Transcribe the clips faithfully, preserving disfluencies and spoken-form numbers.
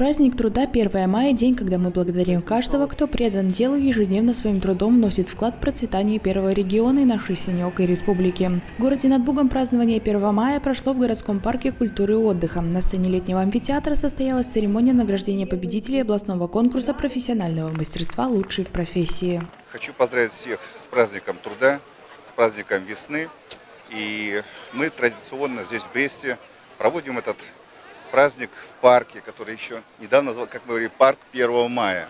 Праздник труда первое мая – день, когда мы благодарим каждого, кто предан делу и ежедневно своим трудом вносит вклад в процветание первого региона и нашей синеокой республики. В городе Над Бугом празднование первого мая прошло в городском парке культуры и отдыха. На сцене летнего амфитеатра состоялась церемония награждения победителей областного конкурса профессионального мастерства «Лучший в профессии». Хочу поздравить всех с праздником труда, с праздником весны. И мы традиционно здесь в Бресте проводим этот праздник в парке, который еще недавно назвал, как мы говорили, парк первого мая.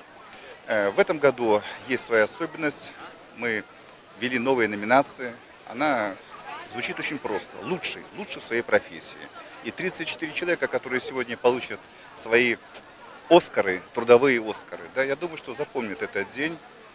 В этом году есть своя особенность. Мы ввели новые номинации. Она звучит очень просто. Лучший, лучший в своей профессии. И тридцать четыре человека, которые сегодня получат свои Оскары, трудовые Оскары. Да, я думаю, что запомнят этот день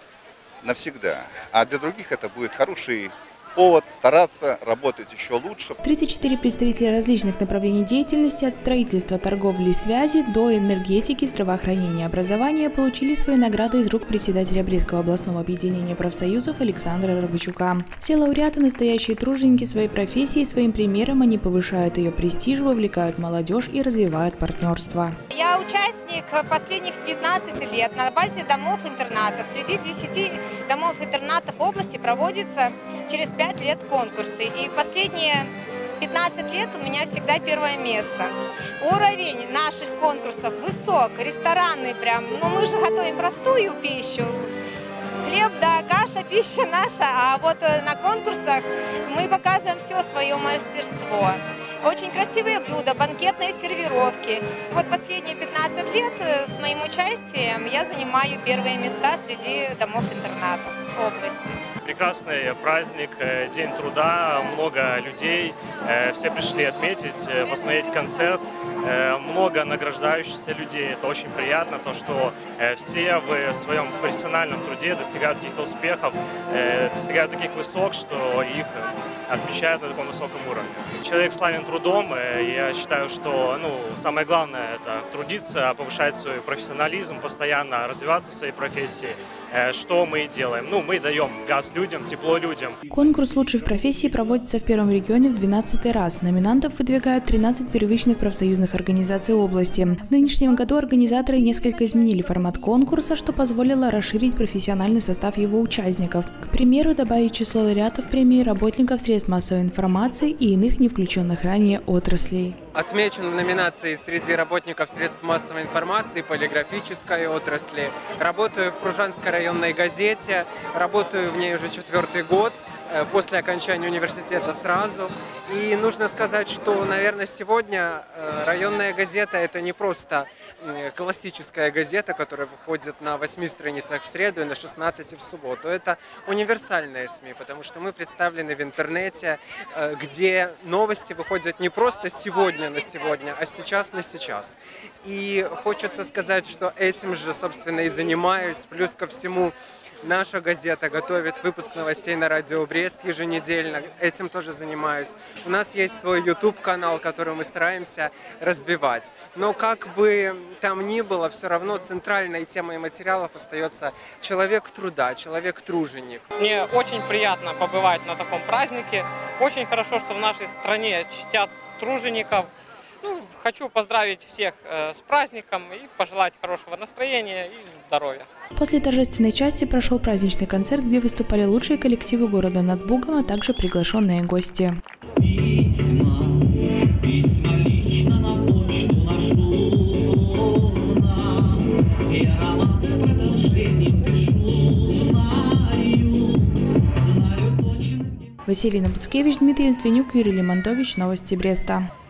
навсегда. А для других это будет хороший повод стараться работать еще лучше. тридцать четыре представителя различных направлений деятельности, от строительства, торговли, связи до энергетики, здравоохранения и образования, получили свои награды из рук председателя Брестского областного объединения профсоюзов Александра Рогачука. Все лауреаты – настоящие труженики своей профессии, своим примером они повышают ее престиж, вовлекают молодежь и развивают партнерство. Я участник последних пятнадцати лет на базе домов-интернатов. Среди десяти домов-интернатов области проводится через пять лет конкурсы. И последние пятнадцать лет у меня всегда первое место. Уровень наших конкурсов высок, ресторанный прям. Но мы же готовим простую пищу. Хлеб, да, каша, пища наша. А вот на конкурсах мы показываем все свое мастерство. Очень красивые блюда, банкетные сервировки. Вот последние пятнадцать лет с моим участием я занимаю первые места среди домов-интернатов области. Прекрасный праздник, День труда, много людей, все пришли отметить, посмотреть концерт, много награждающихся людей. Это очень приятно, то, что все в своем профессиональном труде достигают каких-то успехов, достигают таких высот, что их отмечают на таком высоком уровне. Человек славен трудом, я считаю, что ну, самое главное – это трудиться, повышать свой профессионализм, постоянно развиваться в своей профессии. Что мы делаем? Ну, мы даем газ людям, тепло людям. Конкурс «Лучший в профессии» проводится в первом регионе в двенадцатый раз. Номинантов выдвигают тринадцать первичных профсоюзных организаций области. В нынешнем году организаторы несколько изменили формат конкурса, что позволило расширить профессиональный состав его участников. К примеру, добавить число лауреатов премии работников средств массовой информации и иных не включенных ранее отраслей. Отмечен в номинации среди работников средств массовой информации, полиграфической отрасли. Работаю в Пружанской районной газете, работаю в ней уже четвертый год, после окончания университета сразу. И нужно сказать, что, наверное, сегодня районная газета – это не просто классическая газета, которая выходит на восьми страницах в среду и на шестнадцати в субботу. Это универсальные СМИ, потому что мы представлены в интернете, где новости выходят не просто сегодня на сегодня, а сейчас на сейчас. И хочется сказать, что этим же, собственно, и занимаюсь. Плюс ко всему, наша газета готовит выпуск новостей на радио Брест еженедельно. Этим тоже занимаюсь. У нас есть свой ютуб-канал, который мы стараемся развивать. Но как бы там ни было, все равно центральной темой материалов остается человек труда, человек-труженик. Мне очень приятно побывать на таком празднике. Очень хорошо, что в нашей стране чтят тружеников. Ну, хочу поздравить всех э, с праздником и пожелать хорошего настроения и здоровья. После торжественной части прошел праздничный концерт, где выступали лучшие коллективы города Над Бугом, а также приглашенные гости. Письма, письма лично на почту нашу, я роман с продолжением пишу, знаю, знаю точно. Василий Набуцкевич, Дмитрий Литвинюк, Юрий Лимонтович. Новости Бреста.